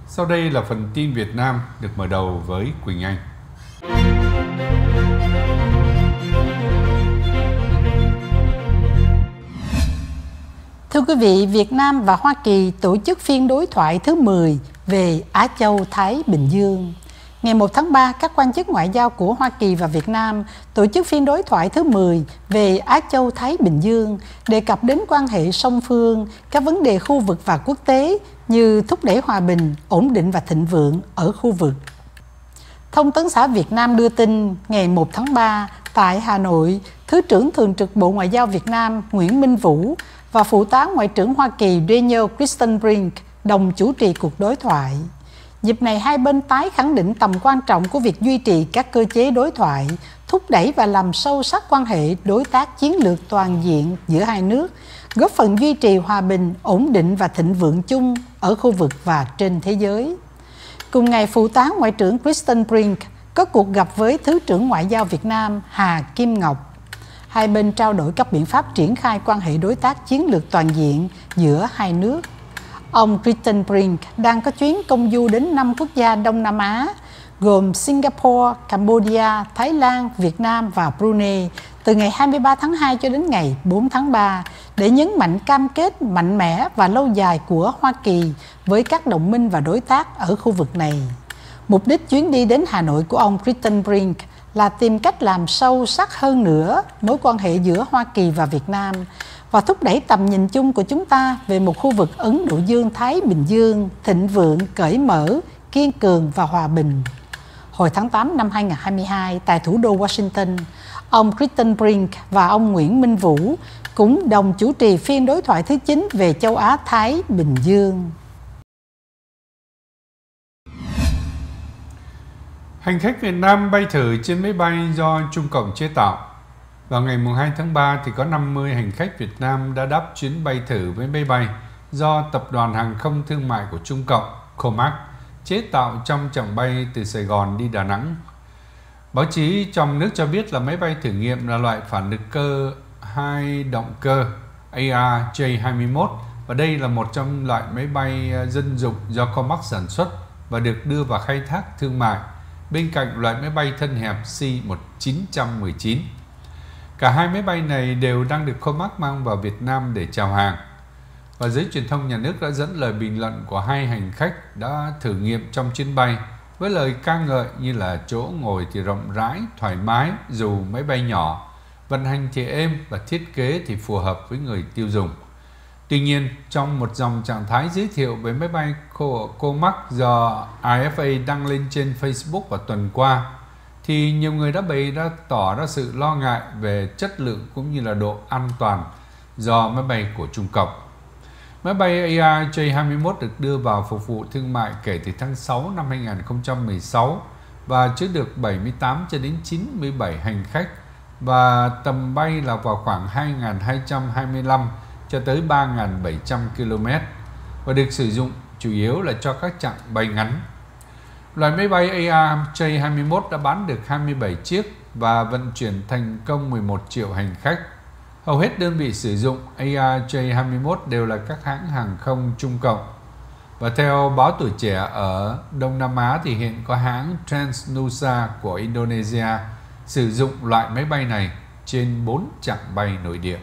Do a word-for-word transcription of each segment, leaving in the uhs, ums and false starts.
Sau đây là phần tin Việt Nam được mở đầu với Quỳnh Anh. Thưa quý vị, Việt Nam và Hoa Kỳ tổ chức phiên đối thoại thứ mười về Á Châu Thái Bình Dương. Ngày một tháng ba, các quan chức ngoại giao của Hoa Kỳ và Việt Nam tổ chức phiên đối thoại thứ mười về Á Châu Thái Bình Dương, đề cập đến quan hệ song phương, các vấn đề khu vực và quốc tế như thúc đẩy hòa bình, ổn định và thịnh vượng ở khu vực. Thông tấn xã Việt Nam đưa tin ngày một tháng ba, tại Hà Nội, Thứ trưởng Thường trực Bộ Ngoại giao Việt Nam Nguyễn Minh Vũ và Phụ tá Ngoại trưởng Hoa Kỳ Daniel Kritenbrink đồng chủ trì cuộc đối thoại. Dịp này, hai bên tái khẳng định tầm quan trọng của việc duy trì các cơ chế đối thoại, thúc đẩy và làm sâu sắc quan hệ đối tác chiến lược toàn diện giữa hai nước, góp phần duy trì hòa bình, ổn định và thịnh vượng chung ở khu vực và trên thế giới. Cùng ngày, Phụ tá Ngoại trưởng Kritenbrink có cuộc gặp với Thứ trưởng Ngoại giao Việt Nam Hà Kim Ngọc. Hai bên trao đổi các biện pháp triển khai quan hệ đối tác chiến lược toàn diện giữa hai nước. Ông Kritenbrink đang có chuyến công du đến năm quốc gia Đông Nam Á, gồm Singapore, Cambodia, Thái Lan, Việt Nam và Brunei, từ ngày hai mươi ba tháng hai cho đến ngày bốn tháng ba, để nhấn mạnh cam kết mạnh mẽ và lâu dài của Hoa Kỳ với các đồng minh và đối tác ở khu vực này. Mục đích chuyến đi đến Hà Nội của ông Kritenbrink là tìm cách làm sâu sắc hơn nữa mối quan hệ giữa Hoa Kỳ và Việt Nam và thúc đẩy tầm nhìn chung của chúng ta về một khu vực Ấn Độ Dương-Thái Bình Dương thịnh vượng, cởi mở, kiên cường và hòa bình. Hồi tháng tám năm hai nghìn không trăm hai mươi hai, tại thủ đô Washington, ông Kritenbrink và ông Nguyễn Minh Vũ cũng đồng chủ trì phiên đối thoại thứ chín về châu Á-Thái Bình Dương. Hành khách Việt Nam bay thử trên máy bay do Trung Cộng chế tạo. Vào ngày hai tháng ba thì có năm mươi hành khách Việt Nam đã đáp chuyến bay thử với máy bay do Tập đoàn Hàng không Thương mại của Trung Cộng Comac chế tạo trong chặng bay từ Sài Gòn đi Đà Nẵng. Báo chí trong nước cho biết là máy bay thử nghiệm là loại phản lực cơ hai động cơ A R J hai mươi mốt và đây là một trong loại máy bay dân dụng do Comac sản xuất và được đưa vào khai thác thương mại bên cạnh loại máy bay thân hẹp C một chín một chín. Cả hai máy bay này đều đang được Comac mang vào Việt Nam để chào hàng. Và giới truyền thông nhà nước đã dẫn lời bình luận của hai hành khách đã thử nghiệm trong chuyến bay với lời ca ngợi như là chỗ ngồi thì rộng rãi, thoải mái dù máy bay nhỏ, vận hành thì êm và thiết kế thì phù hợp với người tiêu dùng. Tuy nhiên, trong một dòng trạng thái giới thiệu về máy bay Comac do I F A đăng lên trên Facebook vào tuần qua, thì nhiều người đã bày ra tỏ ra sự lo ngại về chất lượng cũng như là độ an toàn do máy bay của Trung Cộng. Máy bay A R J hai mươi mốt được đưa vào phục vụ thương mại kể từ tháng sáu năm hai nghìn không trăm mười sáu và chứa được bảy mươi tám cho đến chín mươi bảy hành khách và tầm bay là vào khoảng hai nghìn hai trăm hai mươi lăm cho tới ba nghìn bảy trăm ki lô mét và được sử dụng chủ yếu là cho các chặng bay ngắn. Loại máy bay A R J hai mươi mốt đã bán được hai mươi bảy chiếc và vận chuyển thành công mười một triệu hành khách. Hầu hết đơn vị sử dụng A R J hai mươi mốt đều là các hãng hàng không Trung Cộng. Và theo báo Tuổi Trẻ ở Đông Nam Á thì hiện có hãng Transnusa của Indonesia sử dụng loại máy bay này trên bốn chặng bay nội địa.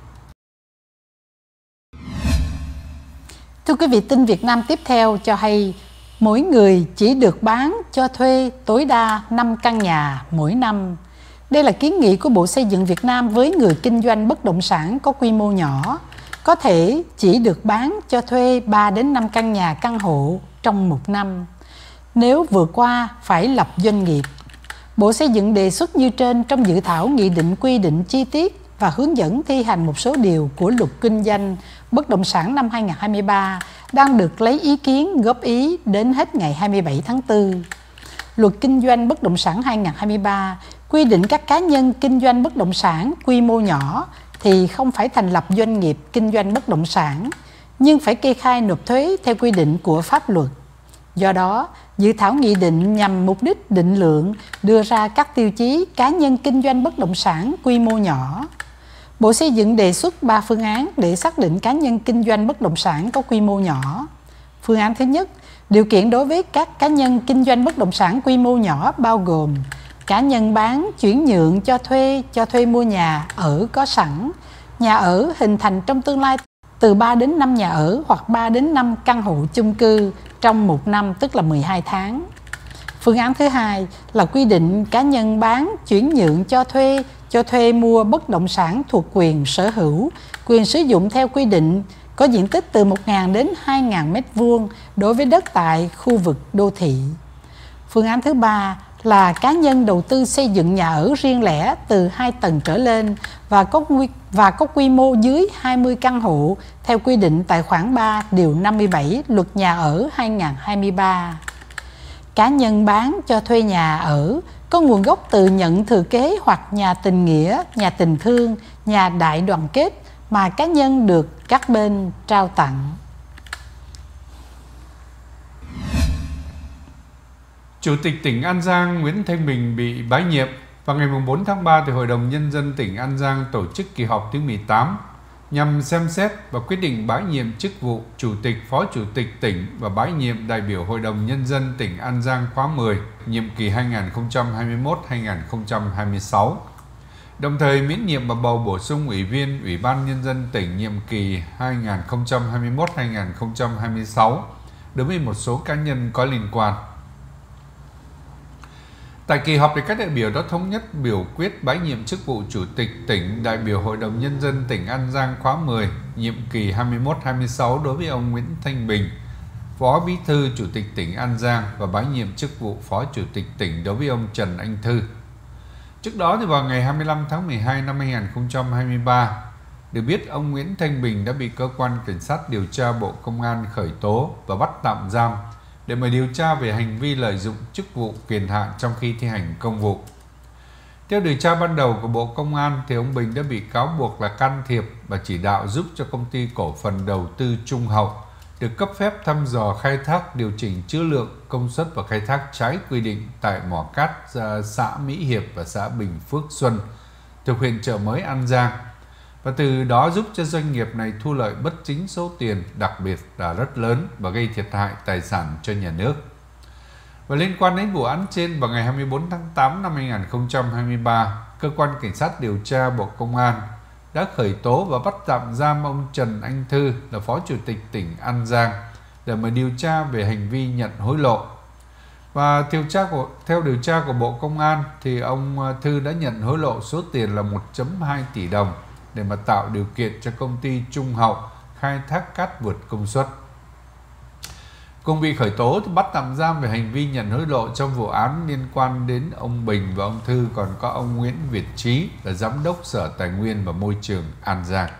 Thưa quý vị, tin Việt Nam tiếp theo cho hay mỗi người chỉ được bán cho thuê tối đa năm căn nhà mỗi năm. Đây là kiến nghị của Bộ Xây dựng Việt Nam với người kinh doanh bất động sản có quy mô nhỏ, có thể chỉ được bán cho thuê ba đến năm căn nhà căn hộ trong một năm. Nếu vượt qua phải lập doanh nghiệp. Bộ Xây dựng đề xuất như trên trong dự thảo nghị định quy định chi tiết và hướng dẫn thi hành một số điều của Luật Kinh doanh Bất động sản năm hai nghìn không trăm hai mươi ba đang được lấy ý kiến góp ý đến hết ngày hai mươi bảy tháng tư. Luật Kinh doanh Bất động sản hai nghìn không trăm hai mươi ba quy định các cá nhân kinh doanh bất động sản quy mô nhỏ thì không phải thành lập doanh nghiệp kinh doanh bất động sản, nhưng phải kê khai nộp thuế theo quy định của pháp luật. Do đó, dự thảo nghị định nhằm mục đích định lượng đưa ra các tiêu chí cá nhân kinh doanh bất động sản quy mô nhỏ. Bộ Xây dựng đề xuất ba phương án để xác định cá nhân kinh doanh bất động sản có quy mô nhỏ. Phương án thứ nhất, Điều kiện đối với các cá nhân kinh doanh bất động sản quy mô nhỏ bao gồm cá nhân bán, chuyển nhượng, cho thuê, cho thuê mua nhà ở có sẵn, nhà ở hình thành trong tương lai từ ba đến năm nhà ở hoặc ba đến năm căn hộ chung cư trong một năm, tức là mười hai tháng. Phương án thứ hai là quy định cá nhân bán, chuyển nhượng, cho thuê, cho thuê mua bất động sản thuộc quyền sở hữu, quyền sử dụng theo quy định, có diện tích từ một nghìn đến hai nghìn mét vuông đối với đất tại khu vực đô thị. Phương án thứ ba là cá nhân đầu tư xây dựng nhà ở riêng lẻ từ hai tầng trở lên và có quy, và có quy mô dưới hai mươi căn hộ theo quy định tại khoản ba điều năm mươi bảy Luật Nhà ở hai nghìn không trăm hai mươi ba. Cá nhân bán cho thuê nhà ở có nguồn gốc từ nhận thừa kế hoặc nhà tình nghĩa, nhà tình thương, nhà đại đoàn kết mà cá nhân được các bên trao tặng. Chủ tịch tỉnh An Giang Nguyễn Thanh Bình bị bãi nhiệm. Vào ngày bốn tháng ba, thì Hội đồng Nhân dân tỉnh An Giang tổ chức kỳ họp thứ mười tám nhằm xem xét và quyết định bãi nhiệm chức vụ Chủ tịch, Phó Chủ tịch tỉnh và bãi nhiệm đại biểu Hội đồng Nhân dân tỉnh An Giang khóa mười, nhiệm kỳ hai nghìn không trăm hai mươi mốt đến hai nghìn không trăm hai mươi sáu. Đồng thời miễn nhiệm và bầu bổ sung Ủy viên Ủy ban Nhân dân tỉnh nhiệm kỳ hai nghìn không trăm hai mươi mốt đến hai nghìn không trăm hai mươi sáu đối với một số cá nhân có liên quan. Tại kỳ họp, thì các đại biểu đã thống nhất biểu quyết bãi nhiệm chức vụ Chủ tịch tỉnh, đại biểu Hội đồng Nhân dân tỉnh An Giang khóa mười, nhiệm kỳ hai mươi mốt đến hai mươi sáu đối với ông Nguyễn Thanh Bình, Phó Bí thư Chủ tịch tỉnh An Giang, và bãi nhiệm chức vụ Phó Chủ tịch tỉnh đối với ông Trần Anh Thư. Trước đó, thì vào ngày hai mươi lăm tháng mười hai năm hai nghìn không trăm hai mươi ba, được biết ông Nguyễn Thanh Bình đã bị cơ quan cảnh sát điều tra Bộ Công an khởi tố và bắt tạm giam để mà điều tra về hành vi lợi dụng chức vụ quyền hạn trong khi thi hành công vụ. Theo điều tra ban đầu của Bộ Công an, thì ông Bình đã bị cáo buộc là can thiệp và chỉ đạo giúp cho công ty cổ phần đầu tư Trung Hậu được cấp phép thăm dò khai thác, điều chỉnh trữ lượng, công suất và khai thác trái quy định tại mỏ cát xã Mỹ Hiệp và xã Bình Phước Xuân thuộc huyện Chợ Mới, An Giang, và từ đó giúp cho doanh nghiệp này thu lợi bất chính số tiền đặc biệt là rất lớn và gây thiệt hại tài sản cho nhà nước. Và liên quan đến vụ án trên, vào ngày hai mươi bốn tháng tám năm hai nghìn không trăm hai mươi ba, cơ quan cảnh sát điều tra Bộ Công an đã khởi tố và bắt tạm giam ông Trần Anh Thư là Phó Chủ tịch tỉnh An Giang để mà điều tra về hành vi nhận hối lộ. Và điều tra của, theo điều tra của Bộ Công an, thì ông Thư đã nhận hối lộ số tiền là một phẩy hai tỷ đồng để mà tạo điều kiện cho công ty Trung Hậu khai thác cát vượt công suất. Cùng bị khởi tố thì bắt tạm giam về hành vi nhận hối lộ trong vụ án liên quan đến ông Bình và ông Thư còn có ông Nguyễn Việt Trí là Giám đốc Sở Tài nguyên và Môi trường An Giang.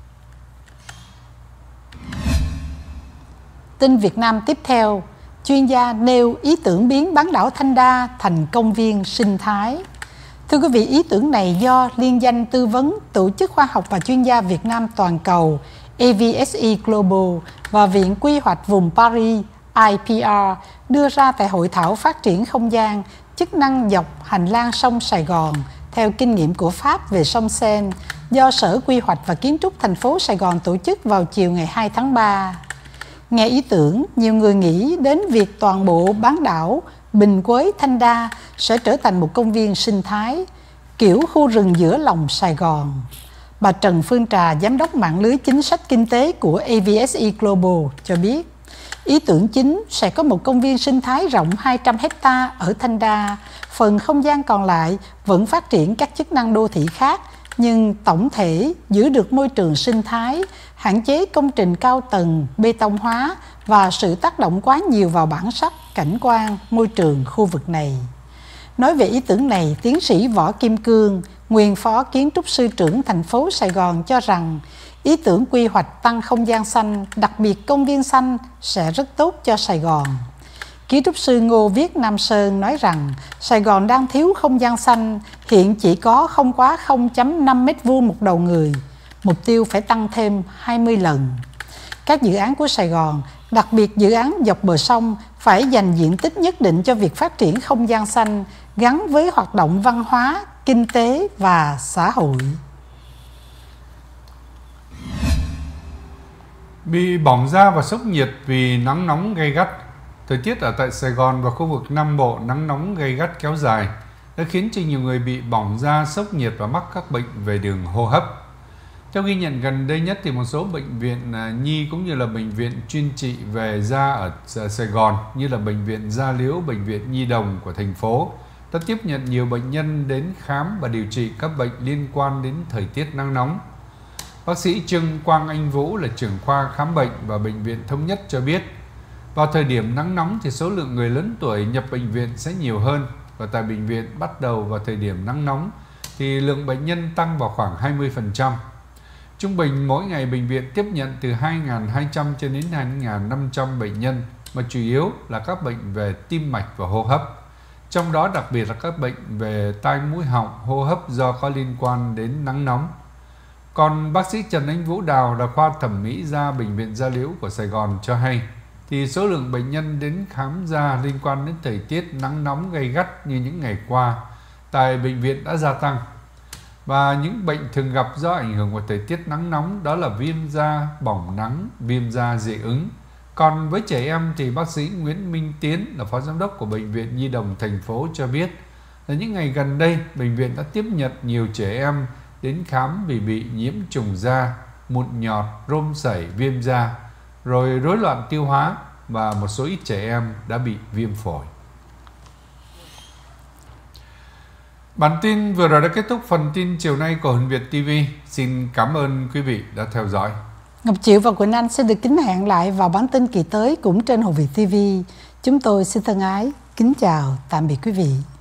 Tin Việt Nam tiếp theo, chuyên gia nêu ý tưởng biến bán đảo Thanh Đa thành công viên sinh thái. Thưa quý vị, ý tưởng này do liên danh tư vấn Tổ chức Khoa học và Chuyên gia Việt Nam Toàn cầu A V S E Global và Viện Quy hoạch vùng Paris I P R đưa ra tại Hội thảo phát triển không gian chức năng dọc hành lang sông Sài Gòn theo kinh nghiệm của Pháp về sông Seine do Sở Quy hoạch và Kiến trúc thành phố Sài Gòn tổ chức vào chiều ngày hai tháng ba. Nghe ý tưởng, nhiều người nghĩ đến việc toàn bộ bán đảo Bình Quế Thanh Đa sẽ trở thành một công viên sinh thái, kiểu khu rừng giữa lòng Sài Gòn. Bà Trần Phương Trà, Giám đốc mạng lưới chính sách kinh tế của A V S E Global cho biết, ý tưởng chính sẽ có một công viên sinh thái rộng hai trăm héc ta ở Thanh Đa, phần không gian còn lại vẫn phát triển các chức năng đô thị khác, nhưng tổng thể giữ được môi trường sinh thái, hạn chế công trình cao tầng, bê tông hóa và sự tác động quá nhiều vào bản sắc, cảnh quan, môi trường khu vực này. Nói về ý tưởng này, tiến sĩ Võ Kim Cương, nguyên phó kiến trúc sư trưởng thành phố Sài Gòn cho rằng ý tưởng quy hoạch tăng không gian xanh, đặc biệt công viên xanh sẽ rất tốt cho Sài Gòn. Kiến trúc sư Ngô Viết Nam Sơn nói rằng Sài Gòn đang thiếu không gian xanh, hiện chỉ có không quá không phẩy năm mét vuông một đầu người, mục tiêu phải tăng thêm hai mươi lần. Các dự án của Sài Gòn, đặc biệt dự án dọc bờ sông, phải dành diện tích nhất định cho việc phát triển không gian xanh gắn với hoạt động văn hóa, kinh tế và xã hội. Bị bỏng da và sốc nhiệt vì nắng nóng gay gắt. Thời tiết ở tại Sài Gòn và khu vực Nam Bộ nắng nóng gay gắt kéo dài đã khiến cho nhiều người bị bỏng da, sốc nhiệt và mắc các bệnh về đường hô hấp. Theo ghi nhận gần đây nhất thì một số bệnh viện nhi cũng như là bệnh viện chuyên trị về da ở Sài Gòn như là bệnh viện Da Liễu, bệnh viện Nhi Đồng của thành phố đã tiếp nhận nhiều bệnh nhân đến khám và điều trị các bệnh liên quan đến thời tiết nắng nóng. Bác sĩ Trương Quang Anh Vũ là trưởng khoa khám bệnh và bệnh viện Thống Nhất cho biết, vào thời điểm nắng nóng thì số lượng người lớn tuổi nhập bệnh viện sẽ nhiều hơn, và tại bệnh viện bắt đầu vào thời điểm nắng nóng thì lượng bệnh nhân tăng vào khoảng hai mươi phần trăm. Trung bình mỗi ngày bệnh viện tiếp nhận từ hai nghìn hai trăm cho đến hai nghìn năm trăm bệnh nhân, mà chủ yếu là các bệnh về tim mạch và hô hấp. Trong đó đặc biệt là các bệnh về tai mũi họng, hô hấp do có liên quan đến nắng nóng. Còn bác sĩ Trần Anh Vũ Đào là khoa thẩm mỹ da bệnh viện Da Liễu của Sài Gòn cho hay, thì số lượng bệnh nhân đến khám da liên quan đến thời tiết nắng nóng gay gắt như những ngày qua tại bệnh viện đã gia tăng. Và những bệnh thường gặp do ảnh hưởng của thời tiết nắng nóng đó là viêm da, bỏng nắng, viêm da dị ứng. Còn với trẻ em thì bác sĩ Nguyễn Minh Tiến là phó giám đốc của bệnh viện Nhi Đồng thành phố cho biết là những ngày gần đây bệnh viện đã tiếp nhận nhiều trẻ em đến khám vì bị nhiễm trùng da, mụn nhọt, rôm sảy, viêm da, rồi rối loạn tiêu hóa, và một số ít trẻ em đã bị viêm phổi. Bản tin vừa rồi đã kết thúc phần tin chiều nay của Hân Việt ti vi. Xin cảm ơn quý vị đã theo dõi. Ngọc Triệu và Quỳnh Anh xin được kính hẹn lại vào bản tin kỳ tới cũng trên Hân Việt ti vi. Chúng tôi xin thân ái kính chào tạm biệt quý vị.